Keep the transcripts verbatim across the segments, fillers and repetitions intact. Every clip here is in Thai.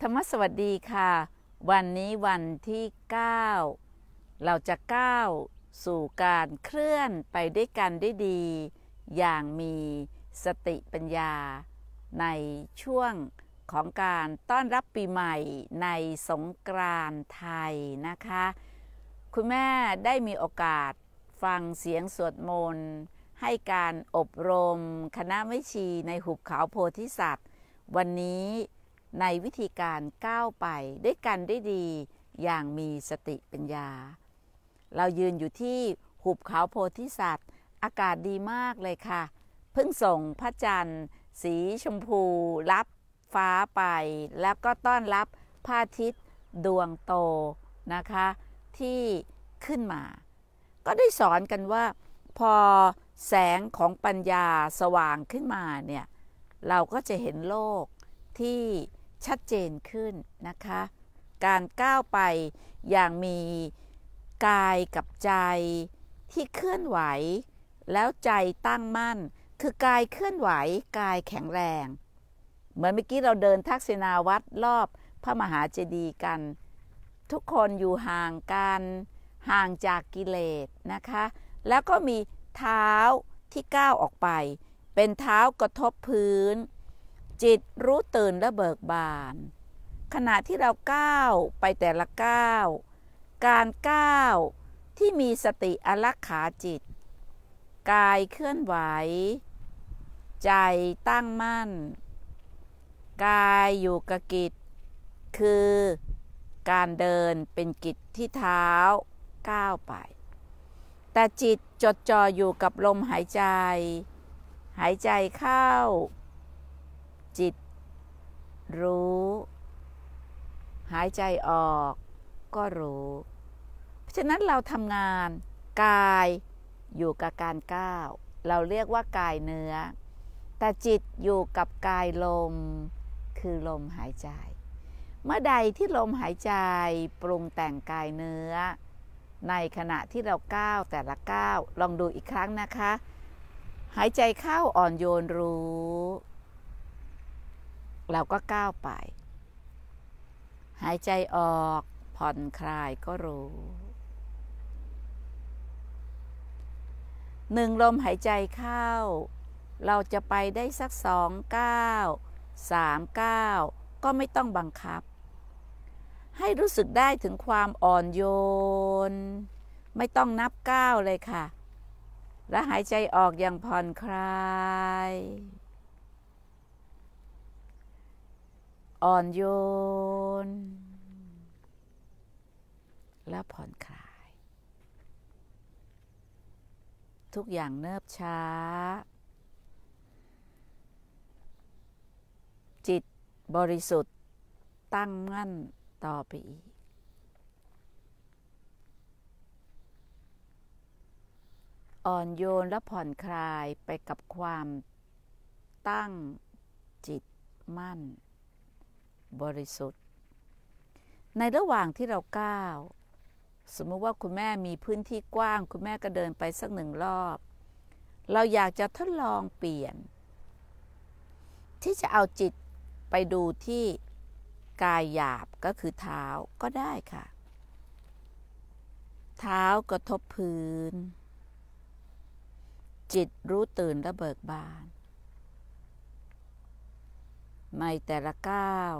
รรมสวัสดีค่ะวันนี้วันที่เก้าเราจะก้าวสู่การเคลื่อนไปด้วยกันได้ดีอย่างมีสติปัญญาในช่วงของการต้อนรับปีใหม่ในสงกรานต์ไทยนะคะคุณแม่ได้มีโอกาสฟังเสียงสวดมนต์ให้การอบรมคณะแม่ชีในหุบเขาโพธิสัตว์วันนี้ในวิธีการก้าวไปด้วยกันได้ดีอย่างมีสติปัญญาเรายืนอยู่ที่หุบเขาโพธิสัตว์อากาศดีมากเลยค่ะเพิ่งส่งพระจันทร์สีชมพูรับฟ้าไปแล้วก็ต้อนรับพระอาทิตย์ดวงโตนะคะที่ขึ้นมาก็ได้สอนกันว่าพอแสงของปัญญาสว่างขึ้นมาเนี่ยเราก็จะเห็นโลกที่ชัดเจนขึ้นนะคะการก้าวไปอย่างมีกายกับใจที่เคลื่อนไหวแล้วใจตั้งมั่นคือกายเคลื่อนไหวกายแข็งแรงเหมือนเมื่อกี้เราเดินทักษิณาวัตรรอบพระมหาเจดีย์กันทุกคนอยู่ห่างกันห่างจากกิเลสนะคะแล้วก็มีเท้าที่ก้าวออกไปเป็นเท้ากระทบพื้นจิตรู้ตื่นและเบิกบานขณะที่เราก้าวไปแต่ละก้าวการก้าวที่มีสติอารักขาจิตกายเคลื่อนไหวใจตั้งมั่นกายอยู่กับกิจคือการเดินเป็นกิจที่เท้าก้าวไปแต่จิตจดจ่ออยู่กับลมหายใจหายใจเข้าจิตรู้หายใจออกก็รู้เพราะฉะนั้นเราทำงานกายอยู่กับการก้าวเราเรียกว่ากายเนื้อแต่จิตอยู่กับกายลมคือลมหายใจเมื่อใดที่ลมหายใจปรุงแต่งกายเนื้อในขณะที่เราก้าวแต่ละก้าวลองดูอีกครั้งนะคะหายใจเข้าอ่อนโยนรู้เราก็ก้าวไปหายใจออกผ่อนคลายก็รู้หนึ่งลมหายใจเข้าเราจะไปได้สักสองก้าวสามก้าวก็ไม่ต้องบังคับให้รู้สึกได้ถึงความอ่อนโยนไม่ต้องนับก้าวเลยค่ะและหายใจออกอย่างผ่อนคลายอ่อนโยนและผ่อนคลายทุกอย่างเนิบช้าจิตบริสุทธิ์ตั้งมั่นต่อไปอีกอ่อนโยนและผ่อนคลายไปกับความตั้งจิตมั่นบริสุทธิ์ในระหว่างที่เราก้าวสมมติว่าคุณแม่มีพื้นที่กว้างคุณแม่ก็เดินไปสักหนึ่งรอบเราอยากจะทดลองเปลี่ยนที่จะเอาจิตไปดูที่กายหยาบก็คือเท้าก็ได้ค่ะเท้ากระทบพื้นจิตรู้ตื่นและเบิกบานในแต่ละก้าว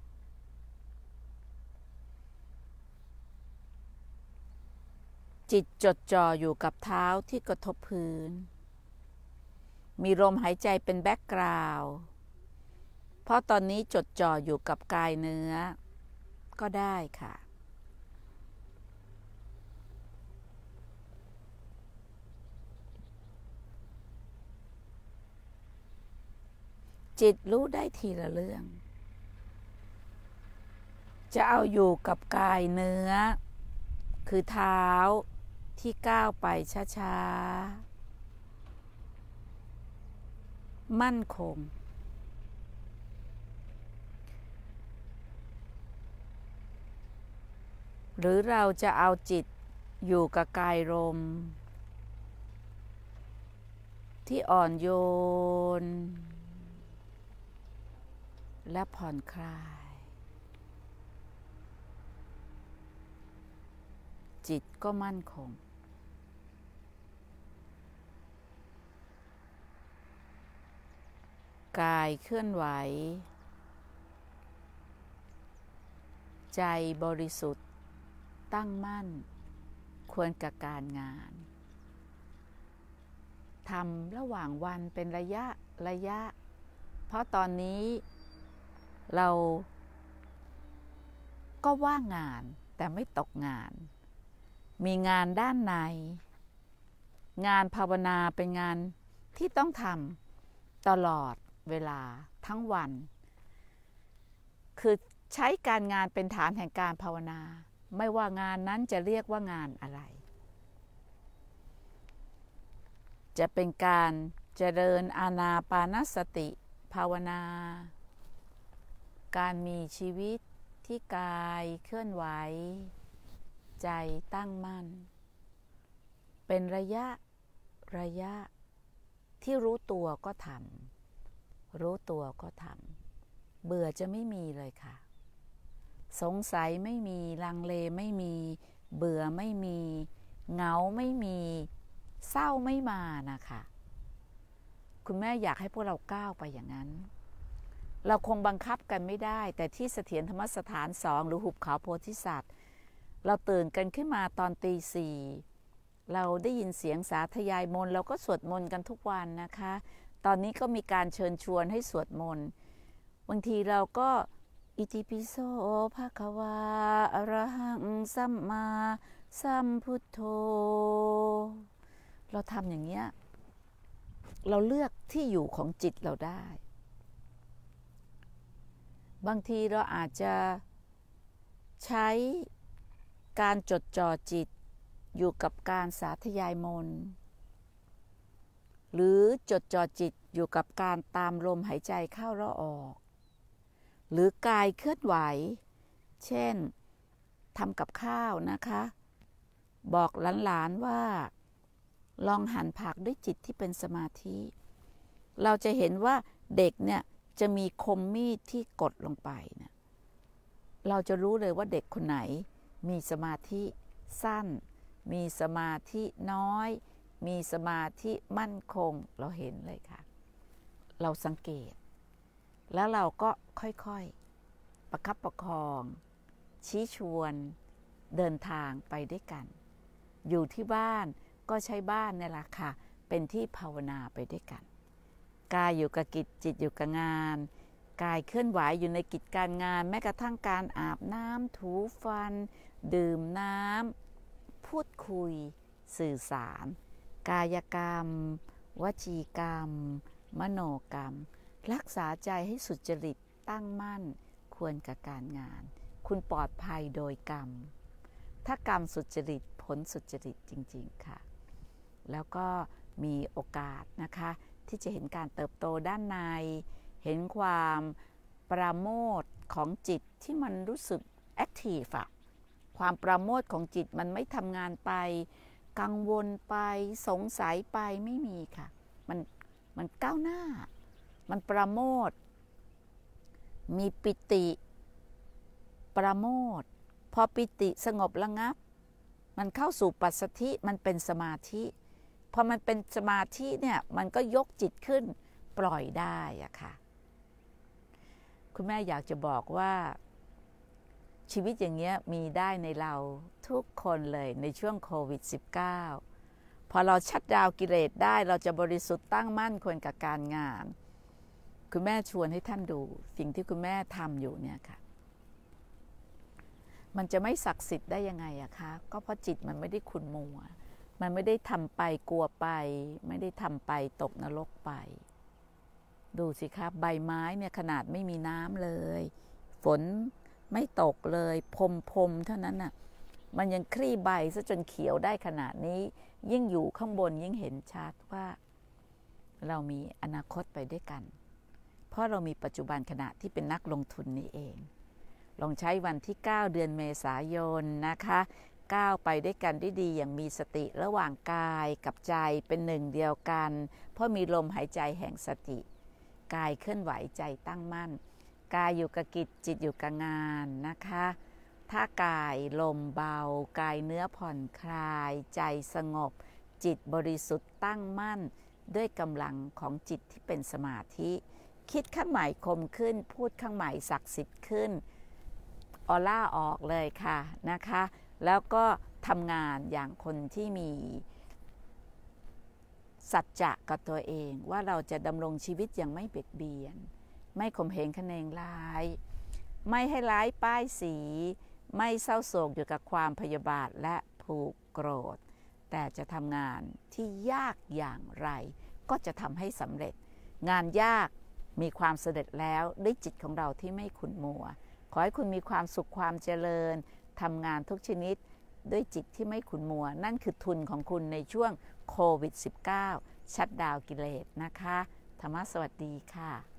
จิตจดจ่ออยู่กับเท้าที่กระทบพื้นมีลมหายใจเป็นแบ็กกราวด์เพราะตอนนี้จดจ่ออยู่กับกายเนื้อก็ได้ค่ะจิตรู้ได้ทีละเรื่องจะเอาอยู่กับกายเนื้อคือเท้าที่ก้าวไปช้าๆมั่นคงหรือเราจะเอาจิตอยู่กับกายลมที่อ่อนโยนและผ่อนคลายจิตก็มั่นคงกายเคลื่อนไหวใจบริสุทธิ์ตั้งมั่นควรกับการงานทำระหว่างวันเป็นระยะระยะเพราะตอนนี้เราก็ว่างงานแต่ไม่ตกงานมีงานด้านในงานภาวนาเป็นงานที่ต้องทำตลอดเวลาทั้งวันคือใช้การงานเป็นฐานแห่งการภาวนาไม่ว่างานนั้นจะเรียกว่างานอะไรจะเป็นการเจริญอานาปานสติภาวนาการมีชีวิตที่กายเคลื่อนไหวใจตั้งมั่นเป็นระยะระยะที่รู้ตัวก็ทำรู้ตัวก็ทำเบื่อจะไม่มีเลยค่ะสงสัยไม่มีลังเลไม่มีเบื่อไม่มีเหงาไม่มีเศร้าไม่มานะคะคุณแม่อยากให้พวกเราก้าวไปอย่างนั้นเราคงบังคับกันไม่ได้แต่ที่เสถียรธรรมสถานสองหรือหุบเขาโพธิสัตว์เราตื่นกันขึ้นมาตอนตีสี่เราได้ยินเสียงสาธยายมนต์เราก็สวดมนต์กันทุกวันนะคะตอนนี้ก็มีการเชิญชวนให้สวดมนต์บางทีเราก็อิติปิโสภะคะวาอะระหังสัมมาสัมพุทโธเราทำอย่างเงี้ยเราเลือกที่อยู่ของจิตเราได้บางทีเราอาจจะใช้การจดจ่อจิตอยู่กับการสาธยายมนต์หรือจดจ่อจิตอยู่กับการตามลมหายใจเข้าและออกหรือกายเคลื่อนไหวเช่นทำกับข้าวนะคะบอกหลานๆว่าลองหั่นผักด้วยจิตที่เป็นสมาธิเราจะเห็นว่าเด็กเนี่ยจะมีคมมีดที่กดลงไปเนี่ยเราจะรู้เลยว่าเด็กคนไหนมีสมาธิสั้นมีสมาธิน้อยมีสมาธิมั่นคงเราเห็นเลยค่ะเราสังเกตแล้วเราก็ค่อยๆประคับประคองชี้ชวนเดินทางไปด้วยกันอยู่ที่บ้านก็ใช้บ้านนี่แหละค่ะเป็นที่ภาวนาไปด้วยกันกายอยู่กับกิจจิตอยู่กับงานกายเคลื่อนไหวอยู่ในกิจการงานแม้กระทั่งการอาบน้ำถูฟันดื่มน้ำพูดคุยสื่อสารกายกรรมวจีกรรมมโนกรรมรักษาใจให้สุจริตตั้งมั่นควรกับการงานคุณปลอดภัยโดยกรรมถ้ากรรมสุจริตผลสุจริตจริงๆค่ะแล้วก็มีโอกาสนะคะที่จะเห็นการเติบโตด้านในเห็นความปราโมทย์ของจิตที่มันรู้สึกแอคทีฟอะความปราโมทย์ของจิตมันไม่ทำงานไปกังวลไปสงสัยไปไม่มีค่ะมันมันก้าวหน้ามันปราโมทย์มีปิติปราโมทย์พอปิติสงบระงับมันเข้าสู่ปัสสัทธิมันเป็นสมาธิพอมันเป็นสมาธิเนี่ยมันก็ยกจิตขึ้นปล่อยได้อะค่ะคุณแม่อยากจะบอกว่าชีวิตอย่างเงี้ยมีได้ในเราทุกคนเลยในช่วงโควิด สิบเก้า พอเราชัดดาวน์กิเลสได้เราจะบริสุทธิ์ตั้งมั่นควรกับการงานคุณแม่ชวนให้ท่านดูสิ่งที่คุณแม่ทำอยู่เนี่ยค่ะมันจะไม่ศักดิ์สิทธิ์ได้ยังไงอะคะก็เพราะจิตมันไม่ได้ขุ่นมัวมันไม่ได้ทำไปกลัวไปไม่ได้ทำไปตกนรกไปดูสิครับใบไม้เนี่ยขนาดไม่มีน้ำเลยฝนไม่ตกเลยพรมพรมเท่านั้นน่ะมันยังคลี่ใบซะจนเขียวได้ขนาดนี้ยิ่งอยู่ข้างบนยิ่งเห็นชัดว่าเรามีอนาคตไปด้วยกันเพราะเรามีปัจจุบันขณะที่เป็นนักลงทุนนี่เองลองใช้วันที่เก้าเดือนเมษายนนะคะก้าวไปด้วยกันได้ดีอย่างมีสติระหว่างกายกับใจเป็นหนึ่งเดียวกันเพราะมีลมหายใจแห่งสติกายเคลื่อนไหวใจตั้งมั่นกายอยู่กับกิจจิตอยู่กับงานนะคะถ้ากายลมเบากายเนื้อผ่อนคลายใจสงบจิตบริสุทธิ์ตั้งมั่นด้วยกำลังของจิตที่เป็นสมาธิคิดข้างใหม่คมขึ้นพูดข้างใหม่ศักดิ์สิทธิ์ขึ้นออร่าออกเลยค่ะนะคะแล้วก็ทำงานอย่างคนที่มีสัจจะกับตัวเองว่าเราจะดำรงชีวิตอย่างไม่เบียดเบียนไม่ข่มเหงคะแนนร้ายไม่ให้ร้ายป้ายสีไม่เศร้าโศกอยู่กับความพยาบาทและผูกโกรธแต่จะทำงานที่ยากอย่างไรก็จะทำให้สำเร็จงานยากมีความสำเร็จแล้วด้วยจิตของเราที่ไม่ขุ่นมัวขอให้คุณมีความสุขความเจริญทำงานทุกชนิดด้วยจิตที่ไม่ขุ่นมัวนั่นคือทุนของคุณในช่วงโควิด สิบเก้า ชัตดาวน์กิเลสนะคะธรรมะสวัสดีค่ะ